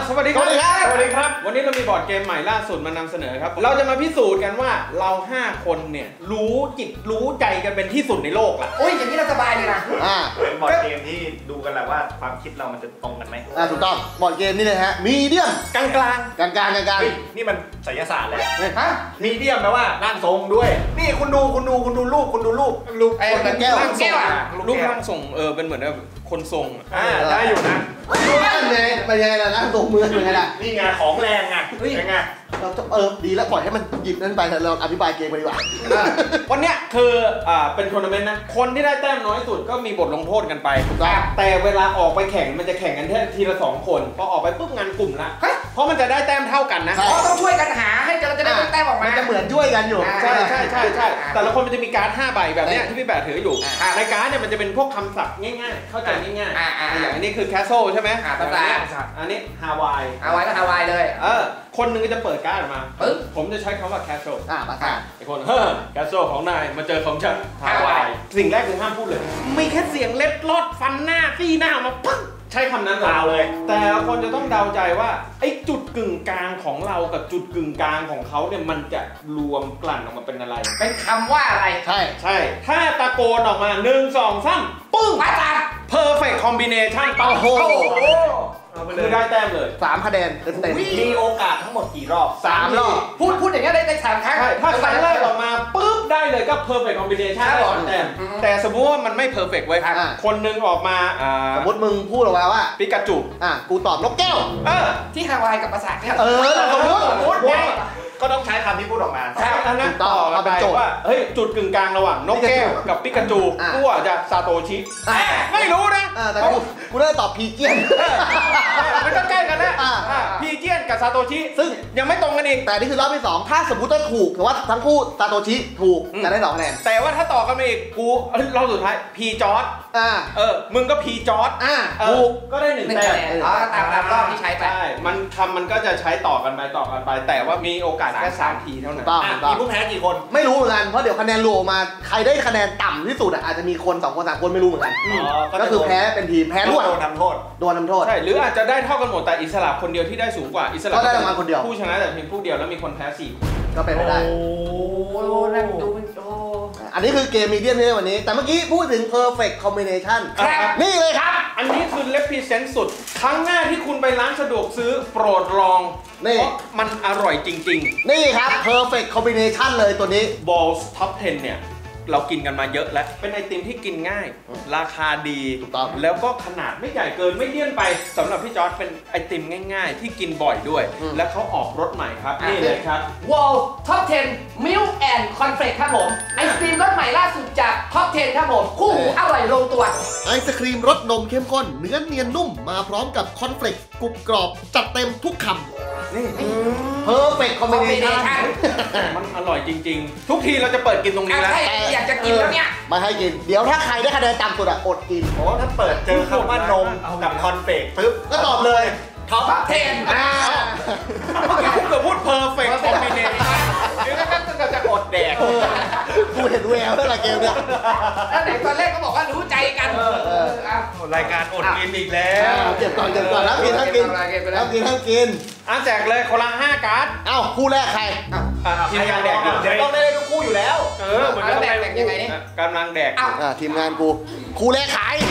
สวัสดีครับสวัสดีครับวันนี้เรามีบอร์ดเกมใหม่ล่าสุดมานำเสนอครับเราจะมาพิสูจน์กันว่าเรา5คนเนี่ยรู้จิตรู้ใจกันเป็นที่สุดในโลกล่ะโอ้ยอย่างนี้เราสบายเลยนะเป็นบอร์ดเกมที่ดูกันแหละว่าความคิดเรามันจะตรงกันไหมถูกต้องบอร์ดเกมนี่เลยฮะมีเดียมกลางนี่มันไสยศาสตร์เลยฮะมีเดียมแปลว่าร่างทรงด้วยนี่คุณดูรูปคนแก้วร่างทรงรูปร่างทรงเป็นเหมือนแบบคนทรงได้อยู่นะเป็นยังไงล่ะร่างทรงมือเป็นไงล่ะนี่ไงของแรงไงเป็นไงเราดีแล้วปล่อยให้มันหยิบนั่นไปแต่เราอธิบายเกมไปดีกว่าวันเนี้ยคือเป็นทัวร์นาเมนต์นะคนที่ได้แต้มน้อยสุดก็มีบทลงโทษกันไปแต่เวลาออกไปแข่งมันจะแข่งกันแค่ทีละ2คนพอออกไปปุ๊บงานกลุ่มละเพราะมันจะได้แต้มเท่ากันนะต้องช่วยกันหาให้จะได้แต้มออกมามันจะเหมือนช่วยกันอยู่ใช่แต่ละคนมันจะมีการ์ด5 ใบแบบนี้ที่พี่แบดถืออยู่ในการ์ดเนี่ยมันจะเป็นพวกคำศัพท์ง่ายๆเข้าใจง่ายๆอย่างอันนี้คือแคสเซิลใช่ไหมอันนี้ฮาวายก็ฮาวายเลยคนนึงจะเปิดการ์ดออกมาผมจะใช้คำว่าแคสเซิลไอ้คนแคสเซิลของนายมาเจอของฉันฮาวายสิ่งแรกคือห้ามพูดเลยมีแค่เสียงเล็ดลอดฟันหน้าซี่หน้ามาปึ๊บใช้คำนั้นเลยแต่คนจะต้องเดาใจว่าไอ้จุดกึ่งกลางของเรากับจุดกึ่งกลางของเขาเนี่ยมันจะรวมกลั่นออกมาเป็นอะไรเป็นคำว่าอะไรใช่ถ้าตะโกนออกมา1 2 3ปึ้งอาจารย์ perfect combination โอ้โหคือได้แต้มเลย 3 คะแนนเต็มมีโอกาสทั้งหมดกี่รอบ 3 รอบพูดอย่างนี้ได้3 ครั้งถ้าครั้งแรกออกมาปุ๊บได้เลยก็ perfect combination ได้2 แต้มแต่สมมติว่ามันไม่ perfect ไว้คนนึงออกมาสมมติมึงพูดออกมาว่าปิกาจูกูตอบนกแก้วที่ฮาวายกับปราสาทเนี่ยสมมติก็ต้องใช้คำที่พูดออกมาอันนั้นต่อมาเป็นโจทย์ว่าเฮ้ยจุดกึ่งกลางระหว่างนกแก้วกับปิกาจูกูอาจจะซาโตชิไม่รู้นะแต่กูได้ตอบพีเจียนมันก็ใกล้กันแล้วพีเจียนกับซาโตชิซึ่งยังไม่ตรงกันอีกแต่นี่คือรอบที่2ถ้าสมมติว่าถูกแต่ว่าทั้งคู่ซาโตชิถูกจะได้2 คะแนนแต่ว่าถ้าต่อกันมาอีกกูรอบสุดท้ายพีจอร์ดมึงก็พีจอร์ดถูกก็ได้1 แต้มตามรอบที่ใช้ไปมันคำมันก็จะใช้ต่อกันไปแต่ว่ามีโอกาสแค่3 ทีเท่านั้นมีผู้แพ้กี่คนไม่รู้เหมือนกันเพราะเดี๋ยวคะแนนรวมมาใครได้คะแนนต่ำที่สุดอาจจะมีคน2 คน 3 คนไม่รู้เหมือนกันก็คือแพ้เป็นทีมแพ้ด้วยโดนทำโทษใช่หรืออาจจะได้เท่ากันหมดแต่อิสระคนเดียวที่ได้สูงกว่าอิสระก็ได้รางวัลคนเดียวผู้ชนะแต่เพียงผู้เดียวแล้วมีคนแพ้4 คนก็เป็นไปได้โอ้นั่งดูอันนี้คือเกมมีเดียมในวันนี้แต่เมื่อกี้พูดถึง perfect combination นี่เลยครับอันนี้คือ represent สุดครั้งหน้าที่คุณไปร้านสะดวกซื้อโปรดลองนี่มันอร่อยจริงๆนี่ครับ perfect combination เลยตัวนี้ Balls Top 10 เนี่ยเรากินกันมาเยอะแล้วเป็นไอติมที่กินง่ายราคาดีถูกต้องแล้วก็ขนาดไม่ใหญ่เกินไม่เลี่ยนไปสำหรับพี่จอร์จเป็นไอติมง่ายๆที่กินบ่อยด้วยและเขาออกรสใหม่ครับนี่เลยครับ Wall Top 10 Milk and Cornflakes ครับผมไอศครีมรสใหม่ล่าสุดจาก Top 10 ครับผมคู่หูอร่อยลงตัวไอศครีมรสนมเข้มข้นเนื้อเนียนนุ่มมาพร้อมกับคอนเฟลกซ์กรุบกรอบจัดเต็มทุกคำนี่perfect combination มันอร่อยจริงๆทุกทีเราจะเปิดกินตรงนี้แล้วอยากจะกินแล้วเนี่ยมาให้กินเดี๋ยวถ้าใครได้คะแนนต่ำสุดอดกินเพราะว่าถ้าเปิดเจอคำว่านมกับคอนเฟกปึ๊บก็ตอบเลยท็อป 10 เมื่อกี้คุณก็พูด perfect combination เดี๋ยวก็จะอดแดกกูเห็นแววแล้วล่ะเกมเนี่ยแล้วไหนตอนแรกก็บอกว่ารู้ใจกันรายการอดกินอีกแล้วเก็บก่อนแล้วกินทั้งกินแจกเลยคนละ5 การ์ดคู่แรกใครทีมงานแดกเดี๋ยวต้องได้ทุกคู่อยู่แล้วเหมือนกันแดกยังไงนี่กำลังแดกทีมงานกูคู่แรกขาย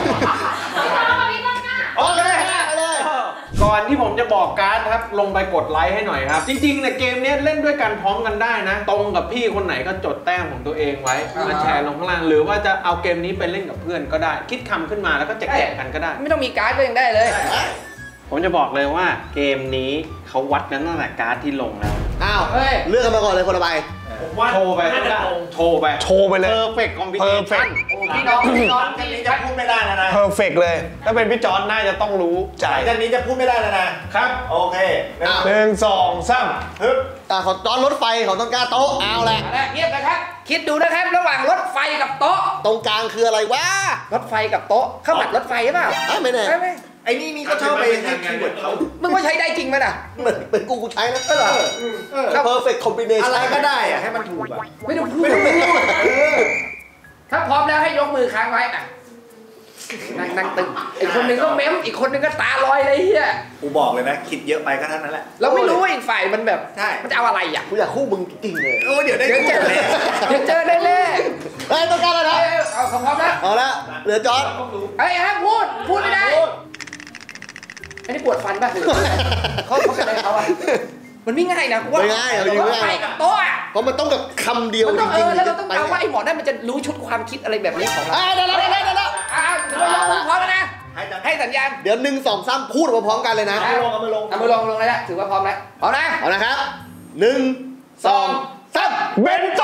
โอเคก่อนที่ผมจะบอกการ์ดครับลงไปกดไลค์ให้หน่อยครับจริงๆเนี่ยเกมนี้เล่นด้วยกันพร้อมกันได้นะตรงกับพี่คนไหนก็จดแต้มของตัวเองไว้มาแชร์ลงข้างล่างหรือว่าจะเอาเกมนี้ไปเล่นกับเพื่อนก็ได้คิดคำขึ้นมาแล้วก็แจกกันก็ได้ไม่ต้องมีการ์ดก็ยังได้เลยผมจะบอกเลยว่าเกมนี้เขาวัดกันตั้งแต่การ์ดที่ลงแล้วเลือกกันมาก่อนเลยคนละใบโชว์ไปเลย perfect combination พี่น้องนี้จะพูดไม่ได้นะ perfect เลยถ้าเป็นพี่จอร์จน่าจะต้องรู้ใจด้านนี้จะพูดไม่ได้แล้วนะครับโอเค 1 2 3ฮึบของจอร์จรถไฟของต้นกล้าโต๊ะเอาแหละเงียบนะครับคิดดูนะครับระหว่างรถไฟกับโต๊ะตรงกลางคืออะไรวะรถไฟกับโต๊ะข้าวผัดรถไฟหรือเปล่าไม่แน่ไอ้นี่ก็ชอบไปให้คีย์เวิร์ดเขามึงว่าใช้ได้จริงไหมน่ะเป็นกูใช้นะเหรอ perfect combination อะไรก็ได้อะให้มันถูกอะไม่ต้องพูดถ้าพร้อมแล้วให้ยกมือค้างไว้นั่งตึงอีกคนนึงก็เม้มอีกคนนึงก็ตาลอยเลยเฮียกูบอกเลยนะคิดเยอะไปก็เท่านั้นแหละเราไม่รู้ว่าอีกฝ่ายมันแบบใช่มันจะเอาอะไรอ่ะกูอยากคู่มึงจริงเลยโอ้เดี๋ยวได้เดี๋ยวคู่เจอเลยเดี๋ยวเจอได้แน่เฮ้ยต้องการแล้วนะเอาพร้อมนะเอาละเหลือจอร์ดไอ้ฮะพูดไม่ได้อันนี้ปวดฟันป่ะเขาเป็นอะไรเขาอ่ะมันไม่ง่ายนะกูว่าไม่ง่ายเอาจริงไม่ง่ายไปกับโต๊ะอะเพราะมันต้องแบบคำเดียวมันจต้องริงๆแล้วเราถึต้องจะไปเอาว่าไอ้หมอนั่นมันจะรู้ชุดความคิดอะไรแบบนี้ของเราได้แล้วเดี๋ยวเรายกมือพร้อมแล้วนะ ให้สัญญาณเดี๋ยว1 2 3พูดมาพร้อมกันเลยนะเอามาลงเอามือลงเลยนะถือว่าพร้อมแล้วพร้อมนะเอานะครับ1 2 3 เบนโต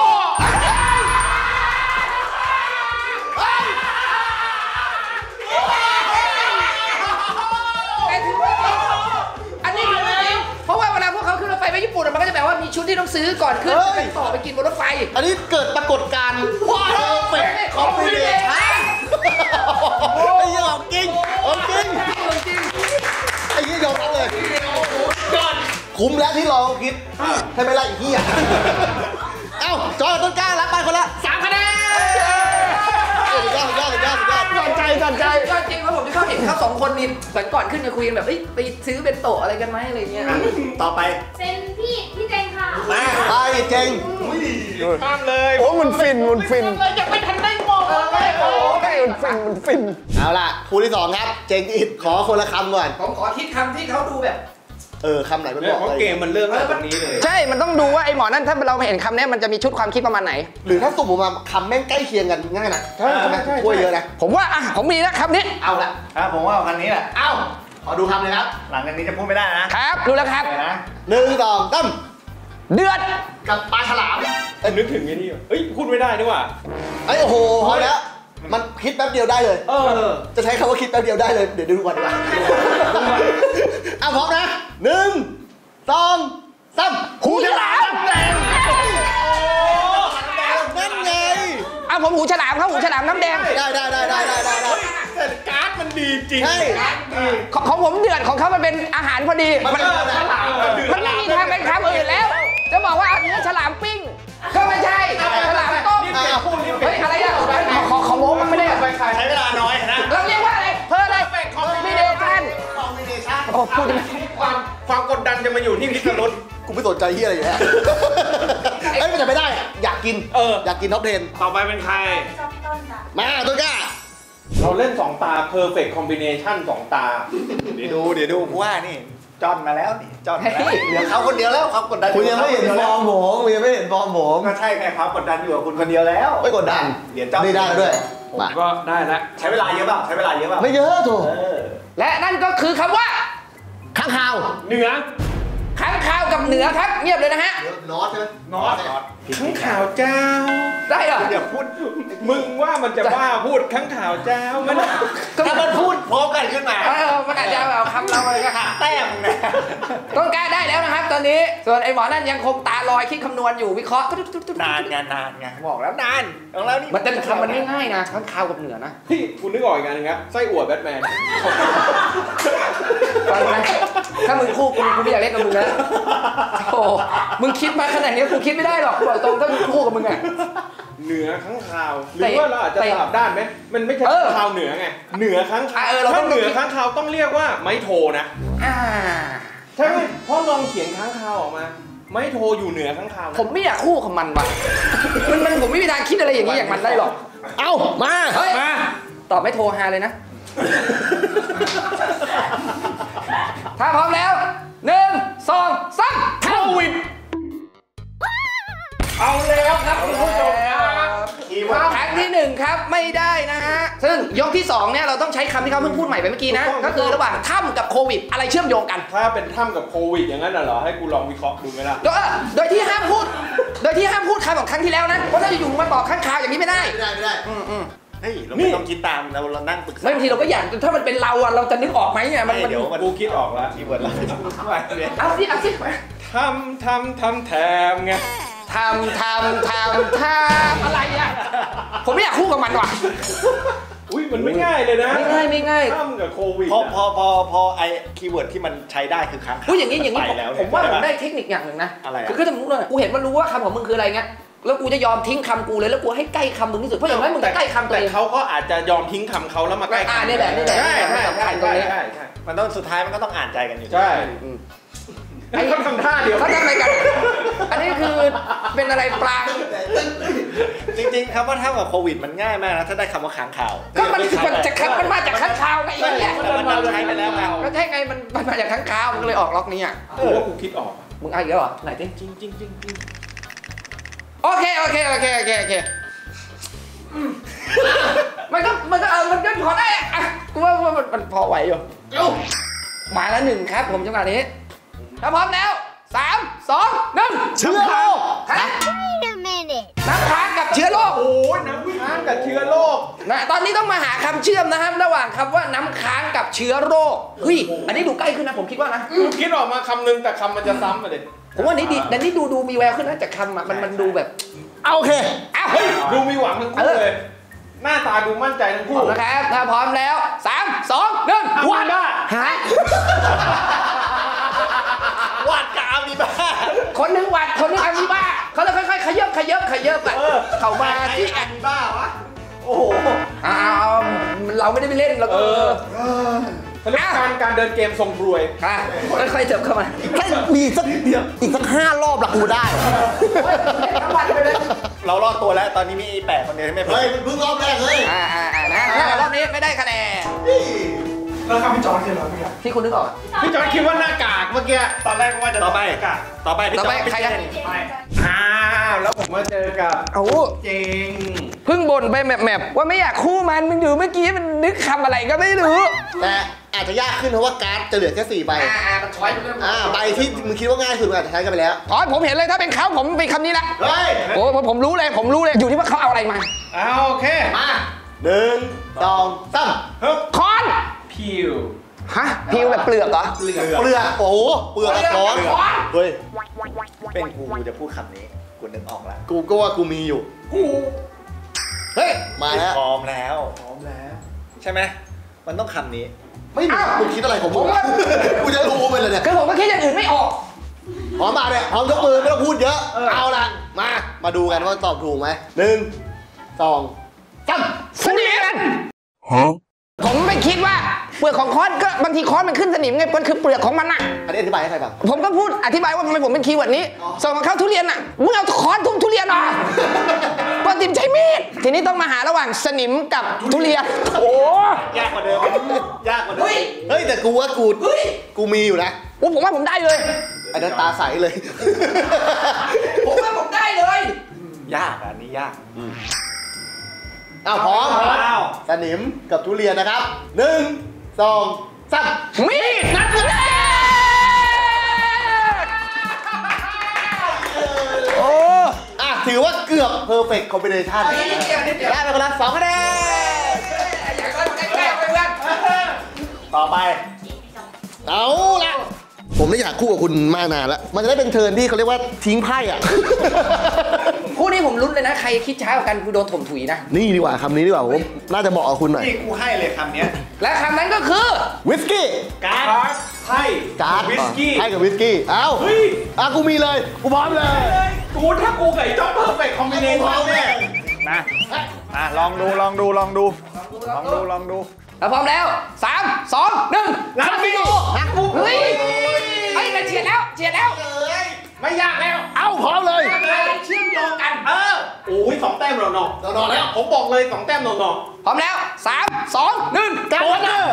แต่ถือว่าอันนี้คือจริงเพราะว่าเวลาพวกเขาขึ้นรถไฟไปญี่ปุ่นมันก็จะแบบว่ามีชุดที่ต้องซื้อก่อนขึ้นไปต่อไปกินบนรถไฟอันนี้เกิดปรากฏการณ์ perfect combination ไอ้เหี้ยของจริงของจริงไอ้เหี้ยยอมรับเลยคุ้มแล้วที่รอคิดใช่ไหมล่ะไอ้เหี้ยเอ้าจอยกับต้นกล้ารับไปคนละ 3 คะแนนสุดยอดสนใจก็จริงว่าผมที่เขาเห็นเขา2 คนนี่ก่อนขึ้นจะคุยกันแบบไปซื้อเป็นโต๊ะอะไรกันไหมอะไรเงี้ยต่อไปเป็นพี่เจงค่ะไปเจงข้ามเลยโอ้มันฟินยังไม่ทันได้มองเลยโอ้มันฟินเอาล่ะคู่ที่2ครับเจงอิดขอคนละคำก่อนผมขอคิดคำที่เขาดูแบบคำไหนมันเรื่บออง กของเลยเกมมันเริ่มตั้งแต่ตรงนี้เลยใช่ มันต้องดูว่าไอ้หมอนั่นถ้าเราเห็นคำนี้มันจะมีชุดความคิดประมาณไหนหรือถ้าสุ่มออกมาคำแม่งใกล้เคียงกันง่ายนะใช่ไหมช่วยเยอะนะผมว่าผมมีแล้วคำนี้เอาละผมว่าคันนี้แหละเอาขอดูคำเลยครับหลังจากนี้จะพูดไม่ได้นะครับรู้แล้วครับไปนะ 1 2 3 เดือดกับปลาฉลามนึกถึงไอ้นี่เฮ้ยพูดไม่ได้ด้วยว่ะไอ้โอ้โหพอแล้วมันคิดแป๊บเดียวได้เลย จะใช้คำว่าคิดแป๊บเดียวได้เลยเดี๋ยวดูก่อนดีกว่าเอาพร้อมนะ1 2 3 หูฉลามนั่นไงผมหูฉลามเขาหูฉลามน้ำแดงได้แต่การ์ดมันดีจริงใช่ของผมเดือดของเขามันเป็นอาหารพอดีมันมันไม่มีทางเป็นคำอื่นแล้ว จะบอกว่าเอาเนื้อฉลามปิ้งก็ไม่ใช่ฉลามต้มเฮ้ยอะไรอ่ะขอโม้มันไม่ได้ใช้เวลาน้อยนะเราเรียกว่าอะไรเพิ่มอะไรคอมบิเนชั่นโอ้พูดความกดดันจะมาอยู่ที่พิษณุกูไม่สนใจเฮียอะไรอยู่แล้วเอ้ยมันจะไม่ได้อยากกินอยากกินท็อป10 ต่อไปเป็นใครชอบต้นค่ะมาต้นกล้าเราเล่น 2 ตา perfect combination 2 ตาเดี๋ยวดูกูว่านี่จอนมาแล้วนี่จอนมาแล้วเหลือเขาคนเดียวแล้วความกดดันคุณยังไม่เห็นฟอร์มผมคุณยังไม่เห็นฟอร์มผมก็ใช่ไงความกดดันอยู่กับคุณคนเดียวแล้วไม่กดดันเดี๋ยวจอนนี่ได้ด้วยมาก็ได้แล้วใช้เวลาเยอะเปล่าใช้เวลาเยอะเปล่าไม่เยอะโถและนั่นก็คือคำว่าข้างคาวเหนือค้างคาวกับเหนือครับเงียบเลยนะฮะนอตใช่ไหมนอตข้างข่าวเจ้าได้เหรออย่าพูดมึงว่ามันจะว่าพูดข้างข่าวเจ้ามันถ้ามันพูดพร้อมกันขึ้นมามันอาจจะเอาคำเราอะไรก็ค่ะแต้มนะต้นกล้าได้แล้วนะครับตอนนี้ ส่วนไอ้หมอนั่นยังคงตาลอยคิดคำนวณอยู่วิเคราะห์นานไงบอกแล้วนานของเรานี่มันเป็นคำมันง่ายๆนะค้างคาวกับเหนือนะพี่คุณนึกออกอีกอันหนึงครับไส้อั่วแบทแมนฟังไหมถ้ามึงคู่กูไม่อยากเล่นกับมึงแล้วโอ้มึงคิดมาขนาดนี้กูคิดไม่ได้หรอกบอกตรงถ้ามึงคู่กับมึงอ่ะเหนือข้างข่าว หรือว่าเราอาจจะสลับด้านไหมมันไม่ใช่ข้างข่าวเหนือไงเหนือข้างข่าวถ้าเหนือข้างข่าวต้องเรียกว่าไม้โทนะ ใช่ไหมเพราะลองเขียนข้างข่าวออกมา ไม้โทอยู่เหนือข้างข่าวนะผมไม่อยากคู่กับมันว่ะมันผมไม่มีทางคิดอะไรอย่างนี้อย่างมันได้หรอกเอ้ามาเฮ้ยมาตอบไม่โทรหาเลยนะ ถ้าพร้อมแล้ว1 2 3โควิดเอาแล้วครับคุณผู้ชมครับครั้งที่1ครับไม่ได้นะฮะซึ่งยกที่2เนี่ยเราต้องใช้คำที่เขาเพิ่งพูดใหม่ไปเมื่อกี้นะก็คือระหว่างถ้ำกับโควิดอะไรเชื่อมโยงกันถ้าเป็นถ้ำกับโควิดอย่างนั้นน่ะเหรอให้กูลองวิเคราะห์ดูไหมล่ะโดยที่ห้ามพูดคำของครั้งที่แล้วนะเพราะถ้าอยู่ๆมาตอบข้างคาวอย่างนี้ไม่ได้ไม่ได้เฮ้ยเราไม่ต้องคิดตามเรานั่งปรึกษาบางทีเราก็อยากถ้ามันเป็นเราอะเราจะนึกออกไหมเนี่ยมันเดี๋ยวมันกูคิดออกแล้วคีย์เวิร์ดเราไม่เอาสิทำแถมไงทำอะไรอะผมไม่อยากคู่กับมันว่ะอุ้ยมันไม่ง่ายเลยนะไม่ง่ายถ้ำกับโควิดพอไอคีย์เวิร์ดที่มันใช้ได้คือค้างคาวพูดอย่างนี้ไปแล้วผมว่าผมได้ใช่หเทคนิคอย่างหนึ่งนะอะไรอะคือสมมติเลยกูเห็นว่ารู้ว่าคำของมึงคืออะไรเงี้ยแล้วกูจะยอมทิ้งคำกูเลยแล้วกูให้ใกล้คำมึงที่สุดเพราะอย่างน้อยมึงจะใกล้คำตัวแต่เองเขาก็อาจจะยอมทิ้งคำเขาแล้วมาใกล้คำนี่แหละใช่ใช่สำคัญตรงนี้ใช่มันต้องสุดท้ายมันก็ต้องอ่านใจกันอยู่ใช่ไอ้เขาทำท่าเดียวเขาทำอะไรกัน อันนี้คือเป็นอะไรปลางจริงๆครับว่าถ้ากับโควิดมันง่ายมากนะถ้าได้คำว่าค้างข่าวก็มันมาจากค้างคาวไงไอ้เนี่ยแต่มันใช้ไปแล้วครับก็ใช่ไงมันมาจากค้างคาวมันก็เลยออกล็อกนี้อ่ะกูว่ากูคิดออกมึงเอาอีกแล้วเหรอไหนดิจริงโอเคมันก็พอได้อะกูว่ามันพอไหวอยู่มาแล้ว1ครับผมจังหวะนี้ถ้าพร้อมแล้ว3 2 1 เชื้อโรค Wait a minute น้ำค้างกับเชื้อโรคโอ้ยน้ำค้างกับเชื้อโรคนะตอนนี้ต้องมาหาคำเชื่อมนะครับระหว่างคำว่าน้ำค้างกับเชื้อโรคเฮ้ยอันนี้ดูใกล้ขึ้นนะผมคิดว่านะกูคิดออกมาคำนึงแต่คำมันจะซ้ำไปเลยผมว่านี่ดูมีแววขึ้นนะจากคำอ่ะมันดูแบบเอาโอเคอ้าวเฮ้ยดูมีหวังทั้งคู่เลย หน้าตาดูมั่นใจทั้งพคู่ร้อมนะครับถ้าพร้อมแล้ว3 2 1 วันได้ฮะวาดกามดีบ้าคนหนึ่งหวัดคนหนึ่งอามีบ้าเขาจะค่อยๆขยับอ่ะเข้ามาที่แอนบ้าวะโอ้โหเราไม่ได้ไปเล่นเราก็เขาเรียกการเดินเกมทรงรวยค่ะค่อยๆเถิบเข้ามาแค่มีอีกสัก5 รอบละกูได้เรารอดตัวแล้วตอนนี้มีแปะคนเดียวที่ไม่เพิ่เฮ้ยมมึงรอบแรกเฮ้ยนะรอบนี้ไม่ได้คะแนนแล้วคำพี่จอนคืออะไรพี่ที่คุณนึกออกพี่จอยคิดว่าหน้ากากเมื่อกี้ตอนแรกว่าจะต่อไปพี่จอนใครกันอ้าวแล้วผมมาเจอกับโอ้เจงเพิ่งบ่นไปแมปว่าไม่อยากคู่มันมึงดูเมื่อกี้มันนึกคำอะไรก็ไม่รู้แต่อาจจะยากขึ้นเพราะว่าการ์ดจะเหลือแค่4 ใบมันช้อยมันเริ่มใบที่มึงคิดว่าง่ายสุดมึงอาจจะใช้กันไปแล้วอ๋อผมเห็นเลยถ้าเป็นเขาผมเป็นคำนี้ละเฮ้ยโอ้ผมรู้เลยอยู่ที่ว่าเขาเอาอะไรมาเอาโอเคมา1 2 3 ค้อนพิวฮะพิวแบบเปลือกเหรอเปลือกโอ้โหเปลือกละช้อนเฮ้ยเป็นกูจะพูดคำนี้กูนึกออกแล้วกูก็ว่ากูมีอยู่เฮ้ยมาแล้วพร้อมแล้วใช่ไหมมันต้องคำนี้ไม่มีมึงคิดอะไรของมึงกูจะรู้ไปเลยเนี่ยคือผมก็คิดอย่างอื่นไม่ออกพร้อมมาเนี่ยพร้อมยกมือไม่ต้องพูดเยอะเอาละมาดูกันว่าตอบถูกไหม1 2 3 สนิมผมไม่คิดว่าเปลือกของค้อนก็บางทีค้อนมันขึ้นสนิมไงมันคือเปลือกของมันน่ะอันนี้อธิบายให้ใครฟังผมก็พูดอธิบายว่าทำไมผมเป็นคีย์เวิร์ดนี้ส่วนของเขาทุเรียนน่ะมึงเอาค้อนทุบทุเรียนเหรอปกติใช้มีดทีนี้ต้องมาหาระหว่างสนิมกับทุเรียนโอ้ยากกว่าเดิมยากกว่าเดิมเฮ้ยแต่กูว่ากูมีอยู่นะผมว่าผมได้เลยไอ้นั้นตาใสเลยผมว่าผมได้เลยยากอันนี้ยากพร้อมอ้าวสนิมกับทุเรียนนะครับ1 2 3 มีดนัดแรกโอ้ถือว่าเกือบ perfect combination ได้ไปคนละ2 คะแนนอย่างนั้นแกล้งไปเพื่อนต่อไปเอาละผมไม่อยากคู่กับคุณมากนานแล้วมันจะได้เป็นเทิร์นที่เขาเรียกว่าทิ้งไพ่อ่ะคู่นี้ผมลุ้นเลยนะ ใครคิดช้ากว่ากันกูโดนถมถุยนะนี่ดีกว่าคำนี้ดีกว่าผมน่าจะเหมาะกับคุณหน่อยนี่กูให้เลยคำเนี้ยและคำนั้นก็คือวิสกี้การ์ดไพ่การ์ดวิสกี้ให้กับวิสกี้เอ้าเฮ้ยกูมีเลยกูพร้อมเลยถ้ากูไก่จ้องเพอร์เฟกต์คอมบิเนชั่นเนี่ยนะลองดูแล้วพร้อมแล้ว3 2 1 ลักบี้เฮ้ยไอ้มันเฉียดแล้วไม่ยากแล้วเอ้าพร้อมเลยเชื่อมโยงกันโอ้ย2 แต้มหนอรอแล้วผมบอกเลย2 แต้มหนอพร้อมแล้ว3 2 1 การ์ดเนอร์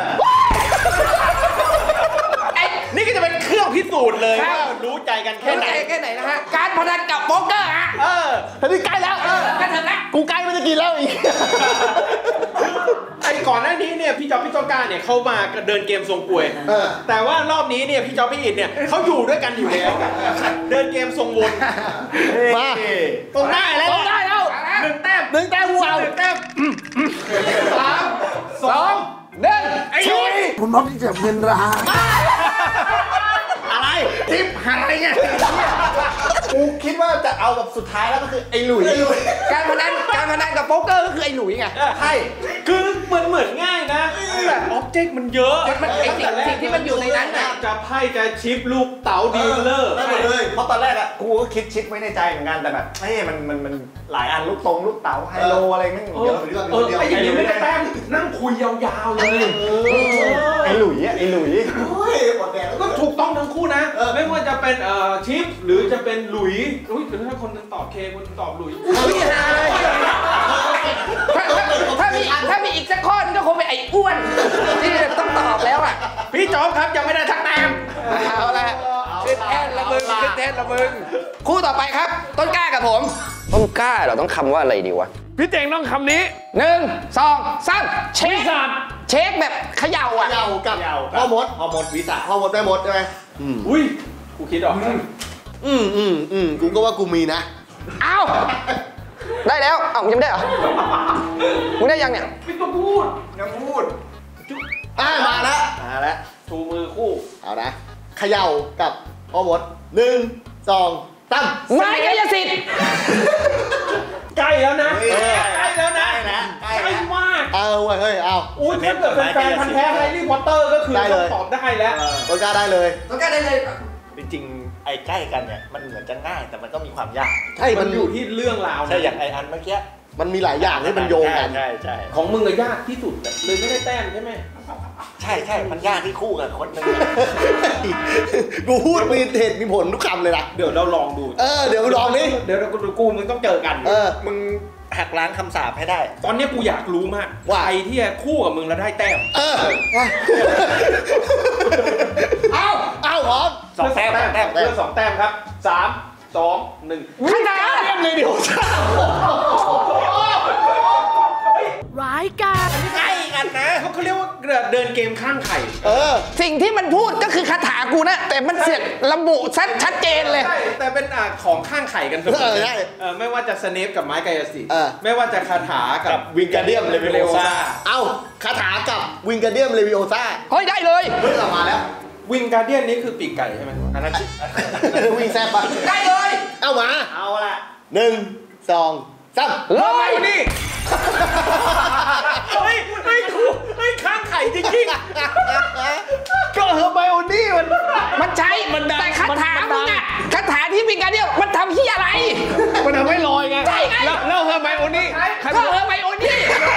นี่ก็จะเป็นเครื่องพิสูจน์เลยว่ารู้ใจกันแค่ไหนแค่ไหนนะฮะการพนันกับโป๊กเกอร์ฮะอันนี้ใกล้แล้วกันเถอะนะกูใกล้ไม่ได้กินแล้วอีกไอ้ก่อนหน้านี้เนี่ยพี่จ๊อบพี่ต้นกล้าเนี่ยเขามาเดินเกมทรงกลวย แต่ว่ารอบนี้เนี่ยพี่จ๊อบพี่อิดเนี่ยเขาอยู่ด้วยกันอยู่แล้วเดินเกมทรงวนมาตรงได้แล้ว 1 แต้ม 1 แต้มว้าว 1 แต้ม3 2 1 ไอ้ยุ้ยคุณน้องที่จะเป็นราอะไรทิปหายไงกูคิดว่าจะเอาแบบสุดท้ายแล้วก็คือไอ้หลุยการพนันกับโป๊กเกอร์ก็คือไอ้หลุยไงใช่คือเหมือนง่ายนะแต่ออบเจกต์มันเยอะมันไอ้สิ่งที่มันอยู่ในนั้นน่ะจะไพ่จะชิปลูกเต๋าดีลเลอร์ได้หมดเลยเพราะตอนแรกอะกูก็คิดชิปไว้ในใจเหมือนกันแต่แบบเฮ้ยมันหลายอันลูกตรงลูกเต๋าไฮโลอะไรแม่งเยอะไอ้อย่างนี้ไม่ได้แต้มนั่งคุยยาวๆเลยไอ้หลุยอะไอ้หลุยโอ้ยหมดแดงแล้วก็ถูกต้องทั้งคู่นะ ไม่ว่าจะเป็นชิปหรือจะเป็นหลุยอุ้ยถ้าคนนึงตอบเคคนนึงตอบหลุยไม่หาเลยถ้ามีอีกสักข้อนึงก็คงเป็นไอ้อ้วนที่ต้องตอบแล้วอ่ะพี่จ๊อบครับยังไม่ได้ทักแต้มเอาละขึ้นแท่นละมึงคู่ต่อไปครับ ต้นกล้ากับผมต้นกล้าเราต้องคำว่าอะไรดีวะพี่เจ๋งต้องคำนี้ 1 2 3เช็คเช็คแบบเขย่าอ่ะเยากับพ่อมดวิสาพ่อมดแม่มดใช่ไหมอุ้ยกูคิดออกกูก็ว่ากูมีนะเอ้าได้แล้วเอ้ามึงยังไม่ได้เหรอมึงได้ยังเนี่ยพี่ก็พูดยังพูดมาแล้วชูมือคู่เอานะเขย่ากับพ่อมด1 2 3 ไม้กายสิทธิ์ใกล้แล้วนะเออใกล้แล้วนะใกล้ใกล้มากเอาเว้ยเฮ้ยเอาอุ้ยถ้าเกิดเป็นแฟนพันธุ์แท้แฮร์รี่พอตเตอร์ก็คือได้เลต้อย งตอบได้แล้วต้นกล้าได้เลยต้นกล้าได้เลยจริงๆไอ้ใกล้กันเนี่ยมันเหมือนจะง่ายแต่มันก็มีความยากใช่มัมัน นอยู่ที่เรื่องราวใช่อย่างไอ้อันเมื่อกี้มันมีหลายอย่างที่มันโยงกันใช่ของมึงอะยากที่สุดอะเลยไม่ได้แต้มใช่ไหมใช่มันยากที่คู่กับคนหนึงกูพูดมีเหตุมีผลทุกคำเลยนะเดี๋ยวเราลองดูเดี๋ยวลองนี่เดี๋ยวเรากูมึงต้องเจอกันมึงหักล้างคำสาปให้ได้ตอนนี้กูอยากรู้มากว่าใครที่จะคู่กับมึงแล้วได้แต้มเอาพร้อมสองแต้มเพื่อ2 แต้มครับ 3 2 1 ขนาดเลยเดี๋ยวร้ายกาจใกล้กันนะเขาเรียกว่าเดินเกมข้างไข่สิ่งที่มันพูดก็คือคาถากูนะ แต่มันเสียระบุชัดเจนเลยใช่แต่เป็นของข้างไข่กันเสมอใช่ไม่ว่าจะสเนปกับไม้กายสิทธิ์เออไม่ว่าจะคาถากับวิงการเดียมเลวิโอซ่าเอาคาถากับวิงการเดียมเลวิโอซ่าเฮ้ยได้เลยเพิ่งออกมาแล้ววิงการเดียนนี่คือปีกไก่ใช่ไหมอันนั้นวิ่งแซ่บปะได้เลยเอามาเอาละ 1 2 3 เลยนี่เฮ้ยข้างไข่จริงก็เฮอร์ไบโอนี่มันใช้แต่คาถามึงอะคาถาที่มีการเดียวมันทำที่อะไรมันทำให้ลอยไงใช่ไงแล้วเฮอร์ไมโอนี่ก็เออไมโอนี่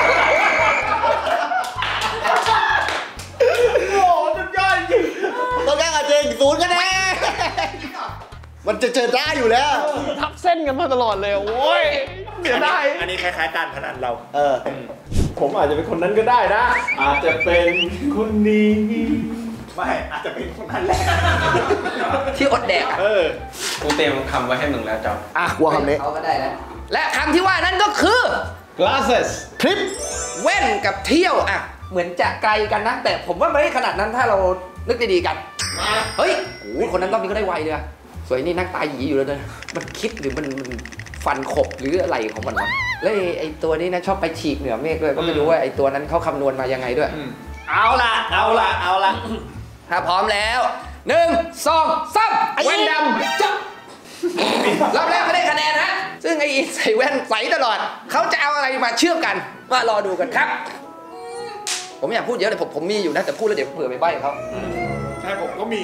โอ้สุดยอดจริงต้องการอาเจง0คะแนนมันจะเจอได้อยู่แล้วทับเส้นกันมาตลอดเลยโอ้ยเสียดายอันนี้คล้ายๆการพนันเราผมอาจจะเป็นคนนั้นก็ได้นะ อาจจะเป็นคนนี้ไม่อาจจะเป็นคนนั้นแหละที่อดแดกอะกูเตรียมคำไว้ให้มึงแล้วจ๊อบกลัวคำนี้เขาก็ได้แล้วและคำที่ว่านั้นก็คือ glasses คลิปแว่นกับเที่ยวอะเหมือนจะไกลกันนะ แต่ผมว่าไม่ได้ขนาดนั้นถ้าเรานึกดีๆกันเฮ้ยโอ้ยคนนั้นรอบนี้ก็ได้ไวเลยอะสวยนี่นั่งตาหยีอยู่เลยนะมันคิดหรือมันฟันขบหรืออะไรของมันวะแล้วไอ้ตัวนี้นะชอบไปฉีกเหนือเมฆด้วยก็ไม่รู้ว่าไอ้ตัวนั้นเขาคำนวณมายังไงด้วยเอาละถ้าพร้อมแล้ว1 2 3แว่นดำจบรอบแรกไม่ได้คะแนนฮะซึ่งไอ้ใส่แว่นใสตลอดเขาจะเอาอะไรมาเชื่อมกันมารอดูกันครับ ผมไม่อยากพูดเยอะเลยผมมีอยู่นะแต่พูดแล้วเดี๋ยวเผื่อไปใบ้เขาใช่ผมก็มี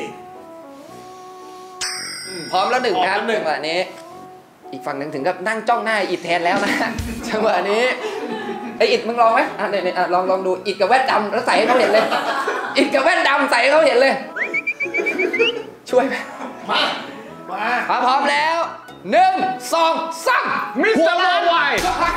พร้อมแล้ว1ครับจังหวะนี้ อีกฝั่งหนึ่งถึงกับนั่งจ้องหน้าอิดแทนแล้วนะจังหวะนี้ไออิดมึงลองไหมเนี่ยลองดูอิดกับแว่นดำแล้วใส่ให้เขาเห็นเลยอิดกับแว่นดำใส่ให้เขาเห็นเลย ช่วยไหมมาพร้อมแล้ว1 2 3 มิสเตอร์ Worldwide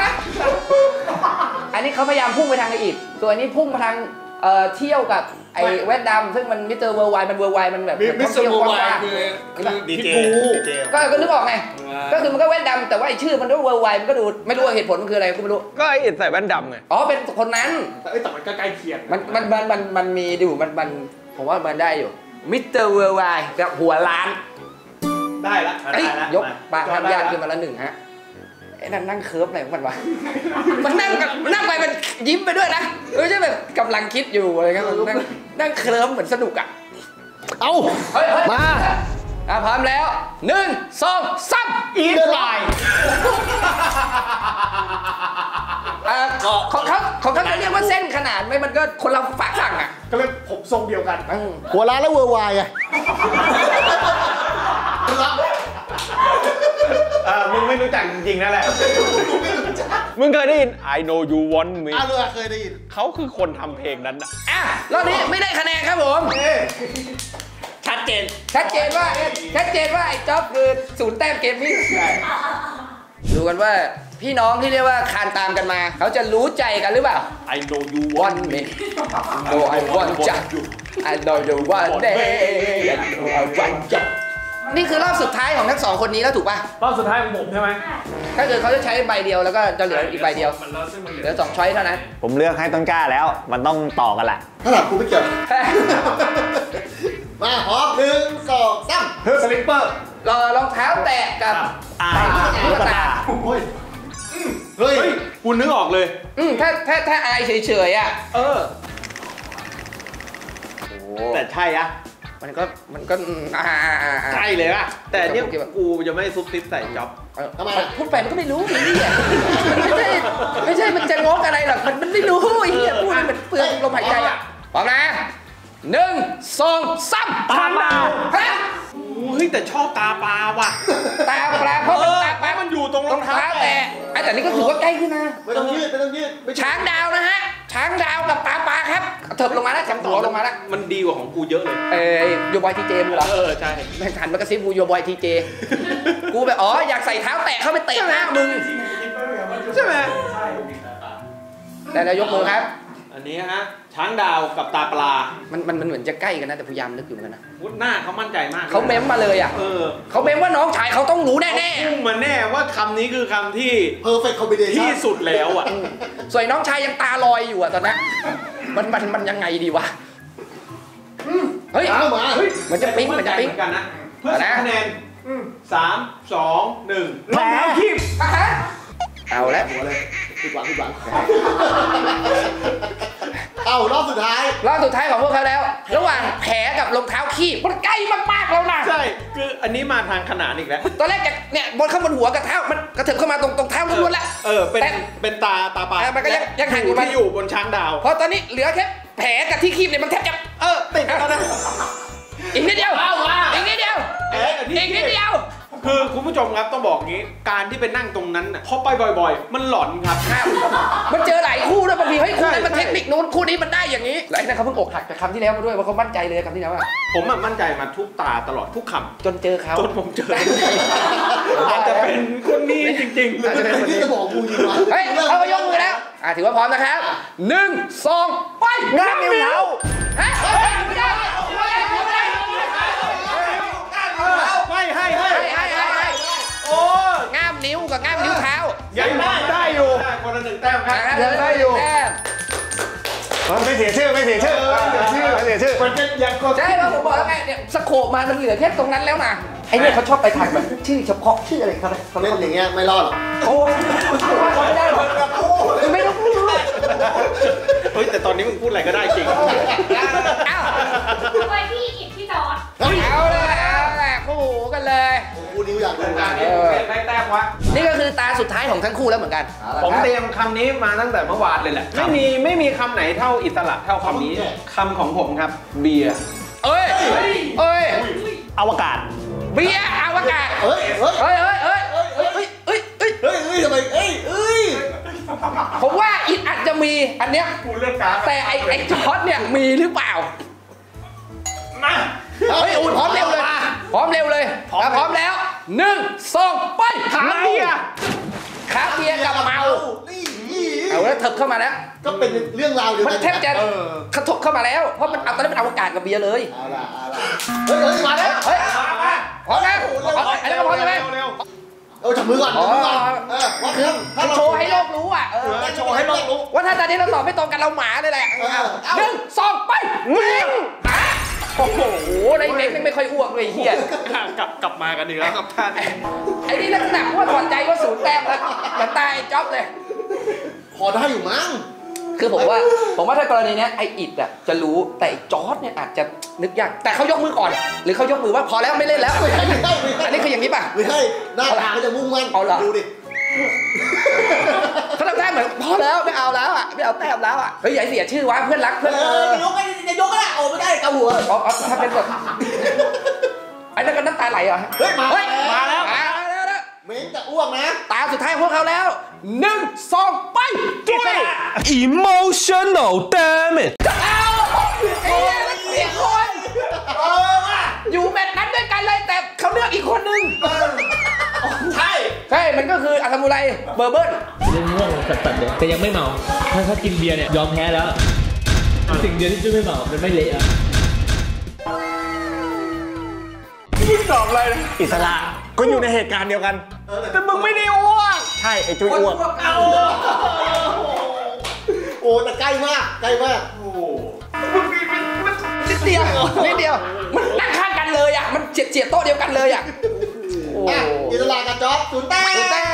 อันนี้เขาพยายามพุ่งไปทางไออิดส่วนอันนี้พุ่งมาทางเที่ยวกับไอแว่นดำซึ่งมันมิสเตอร์เวิร์ลไวด์มันเวิร์ลไวด์มันแบบมิสเตอร์ Worldwide คือดีเจก็นึกออกไงก็คือมันก็แว่นดำแต่ว่าไอชื่อมันก็เวิร์ลไวด์มันก็ดูไม่รู้ว่าเหตุผลมันคืออะไรก็ไม่รู้ก็ไอ้อิดใส่แว่นดำไงอ๋อเป็นคนนั้นแต่มันก็ใกล้เคียงมันมีดูมันผมว่ามันได้อยู่มิสเตอร์เวิร์ลไวด์กับหัวล้านได้ละเอ้ยยกปากจอดได้ทำยากละขึ้นมาละ1ฮะไอ้นั่งเคิร์ฟอะไรของมันวะ มันนั่งไปมันยิ้มไปด้วยนะไม่ใช่แบบกำลังคิดอยู่อะไรเงี้ยมันนั่งเคลิ้มเหมือนสนุกอ่ะเอาเฮ้ยมาพร้อมแล้ว1 2 3 อีทไลน์ของเขาจะเรียกว่าเส้นขนาดไหมมันก็คนเราฝากสั่งอ่ะก็เลยผมทรงเดียวกันหัวล้านแล้วเวอร์ไวน์ไงมึงไม่รู้จักจริงๆนั่นแหละ มึงเคยได้ยิน I know you want me เคยได้ยินเขาคือคนทำเพลงนั้นอะรอบนี้ไม่ได้คะแนนครับผมชัดเจนชัดเจนว่าไอ้จ๊อบคือ0 แต้มเกมนี้ดูกันว่าพี่น้องที่เรียกว่าคานตามกันมา เขาจะรู้ใจกันหรือเปล่า I know you want me no I want you I know you want me no I want you นี่คือรอบสุดท้ายของทั้ง2คนนี้แล้วถูกป่ะรอบสุดท้ายของผมใช่ไหมก็คือเขาจะใช้ใบเดียวแล้วก็จะเหลืออีกใบเดียวเหลือ2ช้อยเท่านั้นผมเลือกให้ต้นกล้าแล้ว มันต้องต่อกันแหละถ้าหลับกูไม่เกี่ยว มาพร้อม1 2 3 เฮ้ยสลิปเปอร์รองเท้าแตะกับลูกตาเฮ้ยกูนึกออกเลยถ้าอายเฉยๆอ่ะแต่ใช่อะมันก็ใช่เลยอะแต่เนี่ยโอเคป่ะกูจะไม่ซุบซิบใส่จ็อบทำไมพูดไปมันก็ไม่รู้ไอ้เหี้ยไม่ใช่มันจะงกอะไรหรอกมันไม่รู้ไอ้เหี้ยพูดมันเปลืองลมหายใจอ่ะพร้อมนะ1 2 3 ตาปลาฮะเฮ้ยแต่ชอบตาปลาว่ะตาปลาเพราะมันตาปลามันอยู่ตรงรองเท้าแตะแต่นี่ก็ถือว่าใกล้ขึ้นนะไม่ต้องยืดไม่ช้างดาวนะฮะช้างดาวกับตาปลาครับเถิบลงมาแล้วจำตัวลงมาแล้วมันดีกว่าของกูเยอะเลยโยบอยทีเจมึงเหรอใช่แม่งทันมากระซิบกูโยบอยทีเจกูแบบอยากใส่เท้าแตะเข้าไปเตะหน้ามึงใช่ไหมแต่ยกมือครับอันนี้ฮะช้างดาวกับตาปลามันเหมือนจะใกล้กันนะแต่พยายามนึกอยู่เหมือนกันนะวุฒหน้าเขามั่นใจมากเขาเม้มมาเลยอ่ะ เขาเม้มว่าน้องชายเขาต้องรู้แน่พุ่งมาแน่ว่าคำนี้คือคำที่ perfect combination ที่สุดแล้วอ่ะๆส่วนน้องชายยังตาลอยอยู่อ่ะตอนนั้นมันยังไงดีวะเฮ้ยเอามามันจะปิ๊งมันจะปิ๊งเหมือนกันนะเพื่อ3 คะแนน3 2 1แผลคีบเอาแล้วผิดหวังเอารอบสุดท้ายรอบสุดท้ายของพวกเขาแล้ว ระหว่างแผลกับรองเท้าขี้มันใกล้มากๆแล้วนะใช่คืออันนี้มาทางขนานอีกแล้วตอนแรกจากเนี่ยบนข้างบนหัวกับเท้ามันกระเถิบเข้ามาตรงเท้าล้วนๆแล้วเป็นตาปลามันก็ยังห่างอยู่ที่อยู่บนช้างดาวเพราะตอนนี้เหลือแค่แผลกับที่คีบเนี่ยมันแทบจะติดแล้วนะอีกนิดเดียวอีกนิดเดียวแผลกับที่อีกนิดเดียวคือคุณผู้ชมครับต้องบอกงี้การที่ไปนั่งตรงนั้นน่ะพอไปบ่อยๆ มันหลอนครับมันเจอหลายคู่ด้วยบางทีเฮ้ยคู่นี้มันใช่เทคนิคนู้นคู่นี้มันได้อย่างนี้แล้วไอ้นั่นเขาเพิ่งอกหักจากคำที่แล้วมาด้วยว่าเขามั่นใจเลยคำที่แล้วอะผมอะมั่นใจมาทุกตาตลอดทุกคจนเจอเขาำจนผมเจอ อาจจะเป็นคนนี้จริงๆอาจจะเป็นคนที่นี้จะบอกกูจริงวะเฮ้ยเขายกมือแล้วถือว่าพร้อมนะครับ1 2ไปงามนิ้วเท้าฮะไม่ได้ให้โอ้ง่ามนิ้วกับง่ามนิ้วเท้ายังได้อยู่คนละ1 แต้มครับยังได้อยู่ไม่เสียชื่อมันจะยังก็ใช่แล้วผมบอกแล้วไงเนี่ยสโคปมันเหลือแค่ตรงนั้นแล้วนะไอ้เนี่ยเขาชอบไปทางแบบชื่อเฉพาะชื่ออะไรเขาเลยเล่นอย่างเงี้ยไม่รอดหรอกโอ้ไม่ได้หรอกไม่ต้องพูดเฮ้ยแต่ตอนนี้มึงพูดอะไรก็ได้จริงอ้าวไปที่อิฐที่จอดเอาเลยคู่หูกันเลยกูนิ้วอยากดูกันได้แต้มวะนี่ก็คือตาสุดท้ายของทั้งคู่แล้วเหมือนกันผมเตรียมคำนี้มาตั้งแต่เมื่อวานเลยแหละไม่มีคำไหนเท่าอิสระเท่าคำนี้คำของผมครับเบียร์เอ้ยอวกาศเบียร์อวกาศเฮ้ย ทำไมผมว่าอิดอาจจะมีอันเนี้ยกูเลือกการแต่ไอ้จอร์จเนี่ยมีหรือเปล่ามาเฮ้ยพร้อมเร็วเลยพร้อมแล้ว1 2ไปอะไรอ่ะขาเบียร์กับเมาเอาแล้วเถิบเข้ามาแล้วก็เป็นเรื่องราวเดียวมักัน นแทบจะกระทบเข้ามาแล้วเพราะมันเอาตอนนี้เป็นอวกาศกับเบียร์เลยเอาล่ะเฮ้ยมาแล้วเฮ้ยพร้อมนะอันนี้ก็พร้อมใช่ไหมจับมือก่อนว่าคือถ้าเราโชว์ให้โลกรู้อ่ะโชว์ให้โลกรู้ว่าถ้าตอนนี้เราตอบไม่ตรงกันเราหมาเลยแหละ1 2ไปโอ้โหในเม้งไม่ค่อยอ้วกเลยเฮียกลับมากันอีกแล้วครับท่านไอ้นี่ลักษณะว่าถอดใจว่า0 แต้มแล้วเหมือนตายจ๊อบเลยพอได้อยู่มั้งคือผมว่าถ้ากรณีเนี้ยไออิดอ่ะจะรู้แต่ไอจอร์จเนี่ยอาจจะนึกยากแต่เขายกมือก่อน หรือเขายกมือว่าพอแล้วไม่เล่นแล้วอันนี้คืออย่างนี้ป่ะไม่ใช่หน้าตาก็จะมุ่งมั่นเอาเหรอดูดิเขาทำได้เหมือนพอแล้วไม่เอาแล้วอ่ะไม่เอาแต้มแล้วอ่ะเฮ้ยอย่าเสียชื่อวะเพื่อนรักเพื่อนยกไม่ยกก็ได้โอ้ไม่ได้กระหัวถ้าเป็นแบบไอ้นั่นก็น้ำตาไหลเหรอเฮ้ยมามาแล้วเม้งจะอ้วกนะตาสุดท้ายพวกเขาแล้ว1 2ไปจุ้ย emotional damage ไอ้เนี่ยเสียคนอยู่แมตช์นั้นด้วยกันเลยแต่เขาเลือกอีกคนนึงใช่มันก็คืออาซามูไรเบอร์เบิ้ลเรื่องง่วงสัดๆเลยแต่ยังไม่เมาถ้ากินเบียร์เนี่ยยอมแพ้แล้วสิ่งเดียวที่จะไม่เมามันไม่เละอะตอบอะไรนะอิสระก็อยู่ในเหตุการณ์เดียวกันแต่มึงไม่ได้อ้วกใช่ไอ้จุ้ยอ้วกโอ้แต่ใกล้มากใกล้มากนิดเดียวมันนั่งข้างกันเลยอ่ะมันเจียดโต๊ะเดียวกันเลยอ่ะอ่ะอิสระกับจ๊อบ0 แต้ม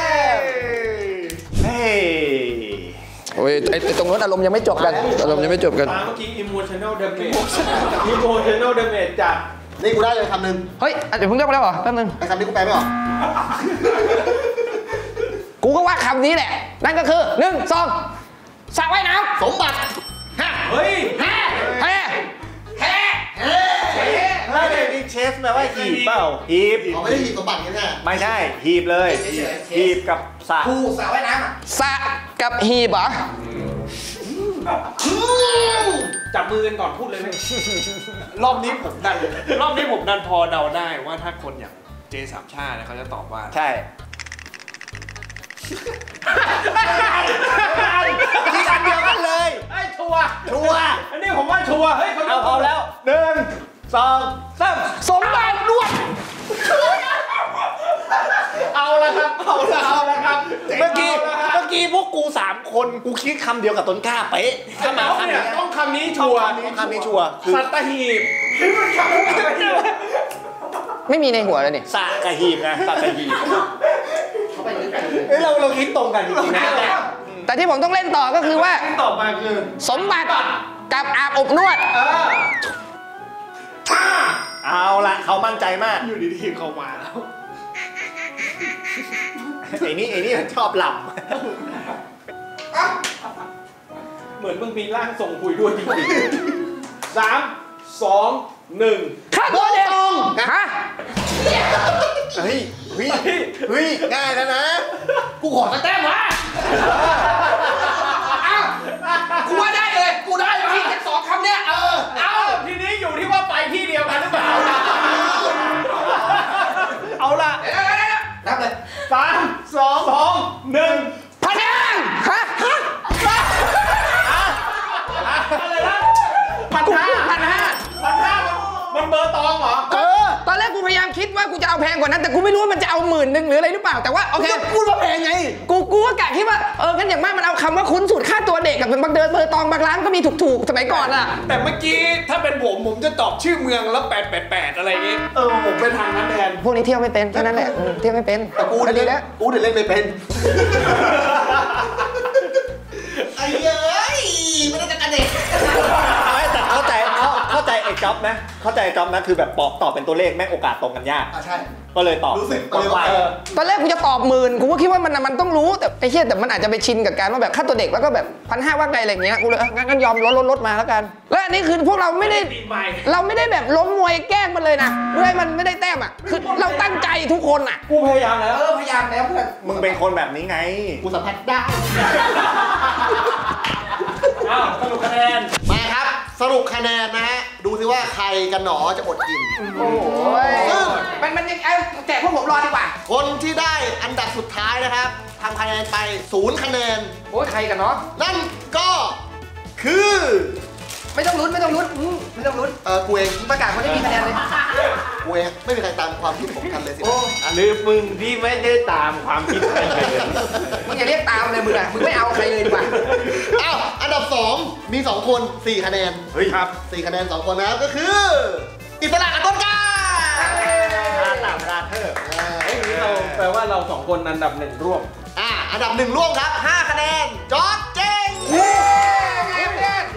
เฮ้ยโอ้ยไอ้ตรงนั้นอารมณ์ยังไม่จบกันอารมณ์ยังไม่จบกันเมื่อกี้ emotional damage emotional damage จากนี่กูได้เลยคำหนึ่งเฮ้ยเดี๋ยวเพิ่งเลือกไปแล้วเหรอแป๊บนึงไอ้คำนี้กูแปลไม่ออกกูก็ว่าคำนี้แหละนั่นก็คือ1 2สระว่ายน้ำสมบัติเฮ้ยแฮ่แล้วเด็กเชฟแปลว่าหีบเปล่าหีบเขาไม่ได้หีบสมบัติกันแน่ไม่ใช่หีบเลยหีบกับสระสระว่ายน้ำสระกับฮีบเหรอจับมือกันก่อนพูดเลยไหมรอบนี้ผมดันพอเดาได้ว่าถ้าคนอย่างเจสามชาติเขาจะตอบว่าใช่ที่อันเดียวกันเลยไอ้ชัวร์ชัวร์อันนี้ผมว่าชัวร์เฮ้ยเขาเอาพร้อมแล้ว1 2 3 สมบัติด้วยเอาละครับเมื่อกี้พวกกู3 คนกูคิดคำเดียวกับต้นกล้าเป๊ะถ้ามาคำนี้ต้องคำนี้ชัวร์คำนี้ชัวร์คือสัตหีบไม่มีในหัวเลยนี่สระกับหีบไงสระกับหีบเฮ้ยเราคิดตรงกันจริงๆนะแต่ที่ผมต้องเล่นต่อก็คือว่าตอบมาคือสมบัติกับอาบอบนวดเอาละเขามั่นใจมากอยู่ดีๆเขามาแล้วไอ้นี่ชอบหลับเหมือนมึงมีร่างทรงคุยด้วยจริงๆ3 2 1 ข้าตัวเด็กฮะเฮ้ยง่ายแล้วนะกูขอสักแต้มวะกูว่าได้เลยกูได้พี่แค่2 คำเนี้ยเอาทีนี้อยู่ที่ว่าไปที่เดียวกันหรือเปล่า เอาล่ะนับเลย 3 2 1 พันยังฮะอะไรนะ1,500มันเบอร์ตองเหรอตอนแรกกูพยายามคิดว่ากูจะเอาแพงกว่านั้นแต่กูไม่รู้ว่ามันจะเอา10,000หรืออะไรหรือเปล่าแต่ว่าโอเคพูดว่าแพงไงกูก็กะคิดว่างั้นอย่างมากมันเอาคำว่าคุ้นสูตรค่าตัวเด็กกับบางเดินเบอร์ตองบางร้านก็มีถูกๆสมัยก่อนอ่ะแต่เมื่อกี้ถ้าเป็นผมจะตอบชื่อเมืองแล้ว888อะไรอย่างงี้ผมเป็นทางนั้นแทนพวกนี้เที่ยวไม่เป็นแค่นั้นแหละเที่ยวไม่เป็นแต่กูดีแล้วเล่นไม่เป็นไอ้เอ้ยไม่ได้กันเด็กแต่เข้าใจไอ้จ๊อบนะเข้าใจจ๊อบนะคือแบบตอบเป็นตัวเลขแม่งโอกาสตรงกันยากใช่ก็เลยตอบรู้สึกเลยว่าตอนแรกกูจะตอบ10,000กูก็คิดว่ามันต้องรู้แต่ไอ้เหี้ยแต่มันอาจจะไปชินกับการว่าแบบค่าตัวเด็กแล้วก็แบบ1,500ว่าไงอะไรเงี้ยกูเลยงั้นยอมลดมาแล้วกันและอันนี้คือพวกเราไม่ได้แบบล้มมวยแกล้งมันเลยนะเพื่อให้มันไม่ได้แต้มอ่ะคือเราตั้งใจทุกคนอ่ะกูพยายามแล้วพยายามแล้วเพื่อนมึงเป็นคนแบบนี้ไงกูสัมผัสได้สรุปคะแนนมาครับสรุปคะแนนนะฮะดูสิว่าใครกันหนอจะอดกินโอ้ยมันยังแจกพวกผมรอดีกว่าคนที่ได้อันดับสุดท้ายนะครับทำคะแนนไป0 คะแนนโอ้ยใครกันเนาะนั่นก็คือไม่ต้องลุ้นไม่ต้องลุ้นกูเองประกาศคนที่มีคะแนนเลยกูเองไม่มีใครตามความคิดผมทันเลยสิหรือมึงที่ไม่ได้ตามความคิดใครเลยมึงอย่าเรียกตามเลยมึงอ่ะมึงไม่เอาใครเลยดีกว่าอ้าวอันดับ2มี2คน4 คะแนนเฮ้ยครับ 4 คะแนน2 คนนะครับก็คืออิสระกับต้นกล้าตามราเธอร์เราแปลว่าเรา2 คนอันดับ1ร่วมอันดับ1ร่วมครับ5 คะแนนจอร์จเจง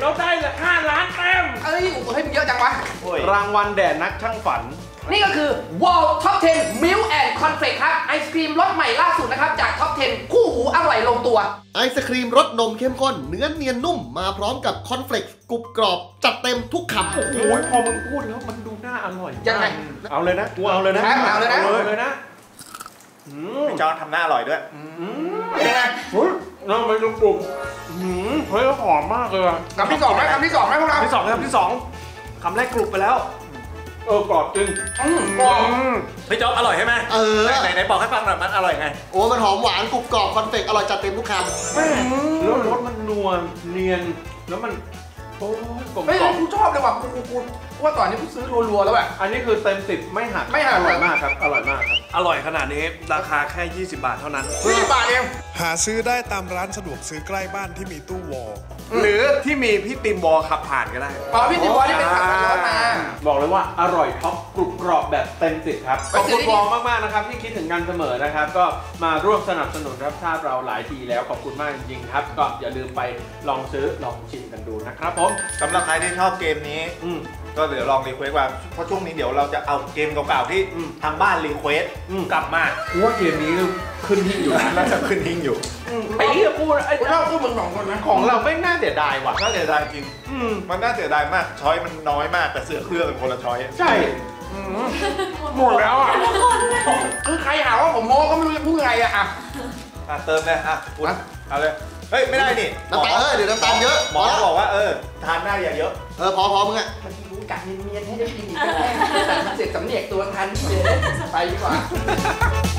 เราได้เลย5 ล้านแต้มเอ้ยโอ้โหให้มันเยอะจังวะโอ้ยรางวัลแด่นักช่างฝันนี่ก็คือ Wall Top 10 Milk and Cornflakes ครับไอศครีมรสใหม่ล่าสุดนะครับจาก Top 10 คู่หูอร่อยลงตัวไอศครีมรสนมเข้มข้นเนื้อเนียนนุ่มมาพร้อมกับคอนเฟลกซ์กรุบกรอบจัดเต็มทุกคำโอ้ยพอมึงพูดแล้วมันดูน่าอร่อยยังไงเอาเลยนะกูเอาเลยนะครับเอาเลยนะเอาเลยนะพี่จอร์จทำหน้าอร่อยด้วยยังไงเฮ้ยน้ำมันกรุบเฮ้ยหอมมากเลยว่ะคำที่สองไหมคำที่สองไหมพวกเราที่ 2 ครับที่ 2คำแรกกรุบไปแล้วกรอบจริงกรอบพี่จ๊อบอร่อยใช่ไหมเออไหนบอกให้ฟังหน่อยมันอร่อยไงโอ้มันหอมหวานกรุบกรอบคอนเฟกต์อร่อยจัดเต็มทุกคแล้วรสมันนวลเนียนแล้วมันโอ้ยกลมเฮ้ยกล่อมกูชอบเลยว่ะกูว่าตอนนี้กูซื้อรัวๆแล้วแบบอันนี้คือเต็ม10ไม่หักไม่หักอร่อยมากครับอร่อยมากครับอร่อยขนาดนี้ราคาแค่ 20 บาทเท่านั้น 20 บาทเองหาซื้อได้ตามร้านสะดวกซื้อใกล้บ้านที่มีตู้วอลหรือที่มีพี่ติมบอลขับผ่านก็ได้อ๋อพี่ติวอนี่เป็นขับรถมาบอกเลยว่าอร่อยท็อปกรุบกรอบแบบเต็ม10ครับขอบคุณบอลมากๆนะครับที่คิดถึงกันเสมอนะครับก็มาร่วมสนับสนุนรับชาติเราหลายทีแล้วขอบคุณมากจริงๆครับก็อย่าลืมไปลองซื้อลองชิมกันดูนะครับผมำสำหรับใครที่ชอบเกมนี้ ก็เดี๋ยวลองรีเควสว่าเพราะช่วงนี้เดี๋ยวเราจะเอาเกมเก่าๆที่ทางบ้านรีเควสกลับมากูว่าเกมนี้ขึ้นที่อยู่นะน่าจะขึ้นทิ้งอยู่ปีกับกูไอ้กูชอบคู่มึง2 คนนะของเราไม่น่าเสียดายว่ะน่าเสียดายจริงมันน่าเสียดายมากช้อยมันน้อยมากแต่เสือกเครื่องเป็นคนละช้อยใช่หมดแล้วอ่ะคือใครหาว่าผมโม้ก็ไม่รู้จะพูดไงอะเติมเลยคุณเอาเลยเฮ้ยไม่ได้นี่ำน้ำตาลเดี๋ยวน้ำตาลเยอะหมอบอกว่าทานได้อย่าเยอะพอมึงอะมันรู้กัดเนียนๆให้ได้กินอีกแค่แต่เสร็จสำเนียกตัวทันไปดีกว่า